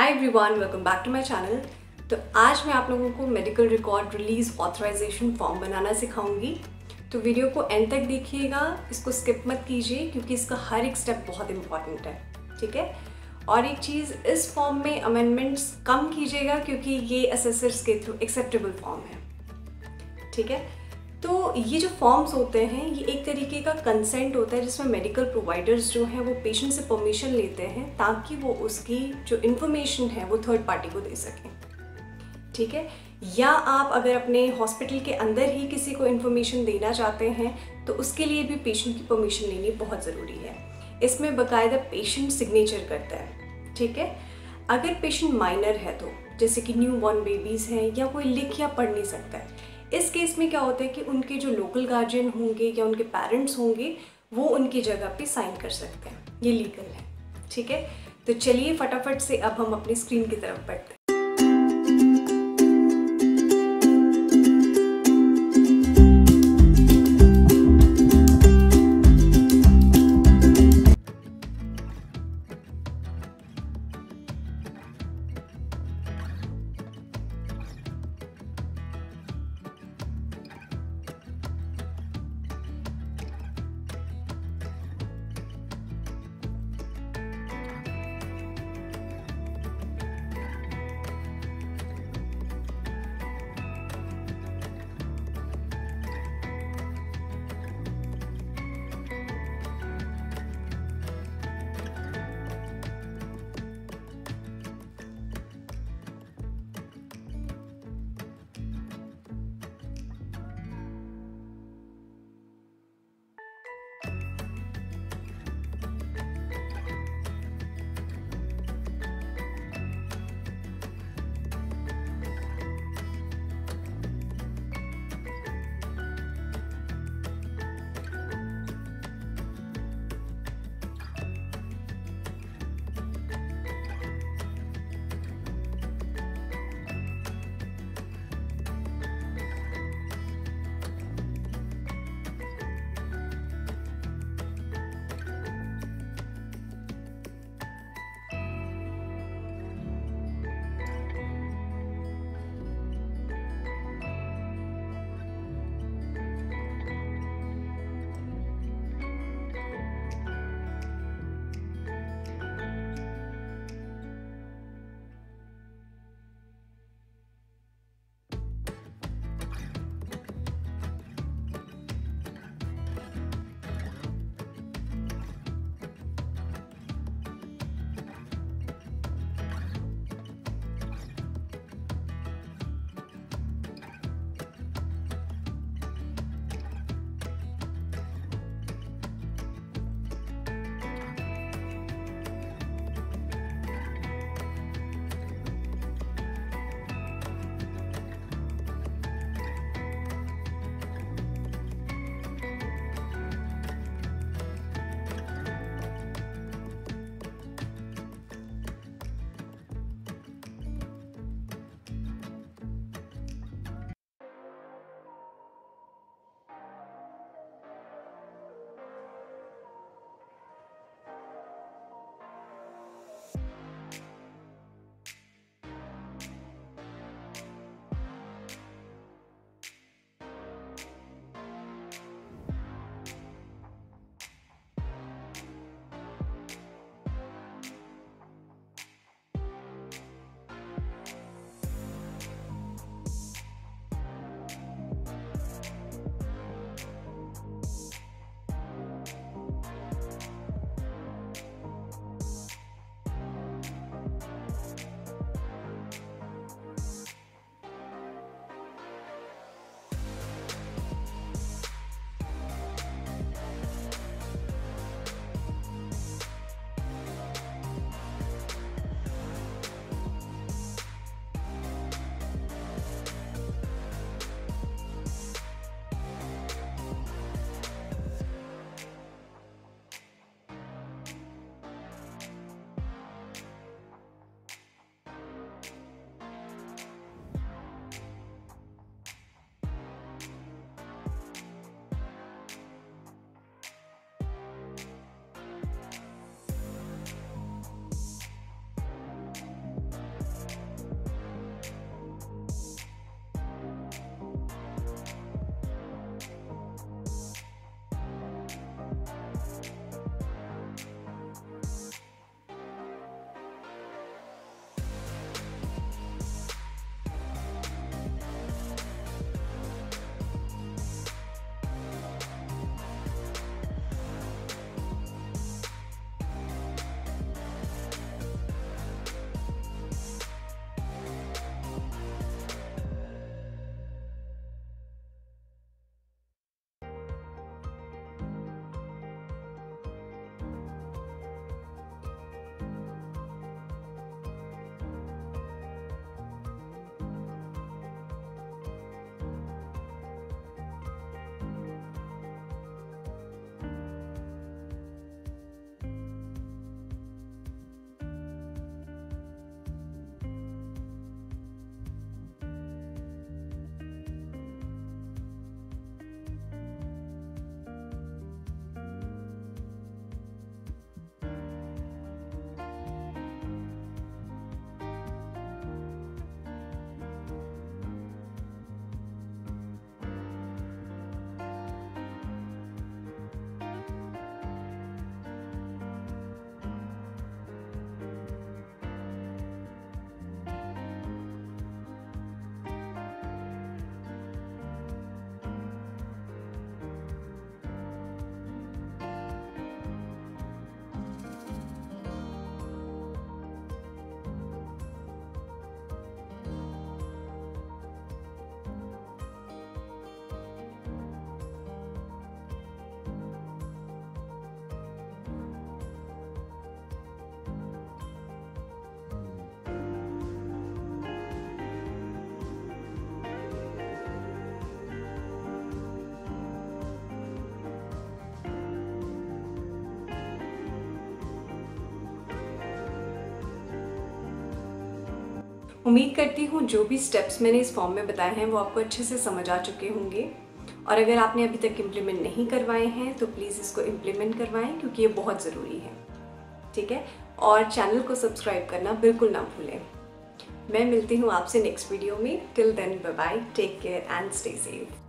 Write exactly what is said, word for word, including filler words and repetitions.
Hi everyone, welcome back to my channel. तो आज मैं आप लोगों को medical record release authorization form बनाना सिखाऊंगी। तो वीडियो को एंड तक देखिएगा, इसको स्किप मत कीजिए क्योंकि इसका हर एक स्टेप बहुत इंपॉर्टेंट है। ठीक है। और एक चीज़, इस फॉर्म में अमेंडमेंट्स कम कीजिएगा क्योंकि ये असेसर्स के थ्रू एक्सेप्टेबल फॉर्म है। ठीक है। तो ये जो फॉर्म्स होते हैं ये एक तरीके का कंसेंट होता है जिसमें मेडिकल प्रोवाइडर्स जो हैं वो पेशेंट से परमिशन लेते हैं ताकि वो उसकी जो इन्फॉर्मेशन है वो थर्ड पार्टी को दे सकें। ठीक है। या आप अगर अपने हॉस्पिटल के अंदर ही किसी को इन्फॉर्मेशन देना चाहते हैं तो उसके लिए भी पेशेंट की परमिशन लेनी बहुत ज़रूरी है। इसमें बाकायदा पेशेंट सिग्नेचर करता है। ठीक है। अगर पेशेंट माइनर है तो जैसे कि न्यू बॉर्न बेबीज़ हैं या कोई लिख या पढ़ नहीं सकता है, इस केस में क्या होता है कि उनके जो लोकल गार्जियन होंगे या उनके पेरेंट्स होंगे वो उनकी जगह पे साइन कर सकते हैं। ये लीगल है। ठीक है। तो चलिए फटाफट से अब हम अपनी स्क्रीन की तरफ बढ़ते हैं। उम्मीद करती हूँ जो भी स्टेप्स मैंने इस फॉर्म में बताए हैं वो आपको अच्छे से समझ आ चुके होंगे, और अगर आपने अभी तक इम्प्लीमेंट नहीं करवाए हैं तो प्लीज़ इसको इम्प्लीमेंट करवाएं क्योंकि ये बहुत ज़रूरी है। ठीक है, और चैनल को सब्सक्राइब करना बिल्कुल ना भूलें। मैं मिलती हूँ आपसे नेक्स्ट वीडियो में। Till then bye bye, take care and stay safe.